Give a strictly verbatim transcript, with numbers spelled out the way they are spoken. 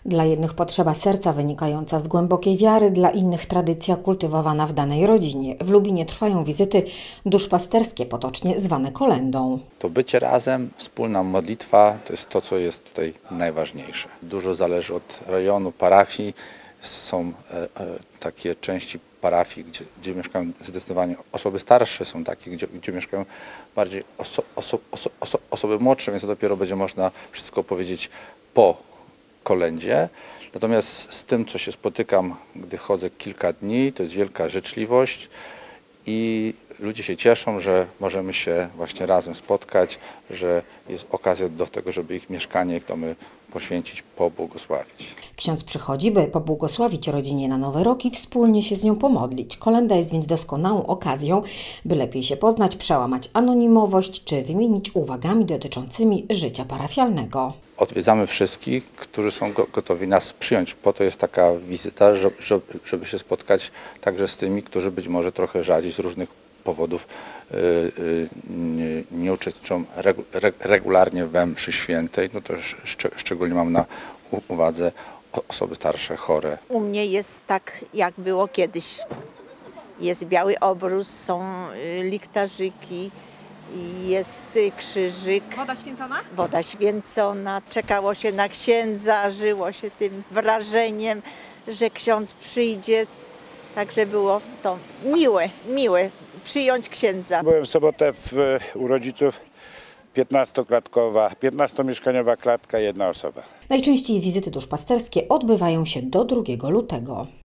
Dla jednych potrzeba serca wynikająca z głębokiej wiary, dla innych tradycja kultywowana w danej rodzinie. W Lubinie trwają wizyty duszpasterskie, potocznie zwane kolędą. To bycie razem, wspólna modlitwa to jest to, co jest tutaj najważniejsze. Dużo zależy od rejonu, parafii. Są e, e, takie części parafii, gdzie, gdzie mieszkają zdecydowanie osoby starsze, są takie, gdzie, gdzie mieszkają bardziej oso, oso, oso, oso, osoby młodsze, więc dopiero będzie można wszystko powiedzieć po kolędzie. Natomiast z tym, co się spotykam, gdy chodzę kilka dni, to jest wielka życzliwość i ludzie się cieszą, że możemy się właśnie razem spotkać, że jest okazja do tego, żeby ich mieszkanie, ich domy poświęcić, pobłogosławić. Ksiądz przychodzi, by pobłogosławić rodzinie na Nowy Rok i wspólnie się z nią pomodlić. Kolęda jest więc doskonałą okazją, by lepiej się poznać, przełamać anonimowość czy wymienić uwagami dotyczącymi życia parafialnego. Odwiedzamy wszystkich, którzy są gotowi nas przyjąć. Po to jest taka wizyta, żeby, żeby się spotkać także z tymi, którzy być może trochę rzadziej z różnych powodów yy, yy, nie, nie uczestniczą regu, regularnie we mszy świętej. No to szcz szczególnie mam na uwadze osoby starsze, chore. U mnie jest tak, jak było kiedyś. Jest biały obrus, są liktarzyki, jest krzyżyk. Woda święcona? Woda święcona. Czekało się na księdza, żyło się tym wrażeniem, że ksiądz przyjdzie. Także było to miłe, miłe przyjąć księdza. Byłem w sobotę w, u rodziców, piętnastoklatkowa, piętnastomieszkaniowa klatka, jedna osoba. Najczęściej wizyty duszpasterskie odbywają się do drugiego lutego.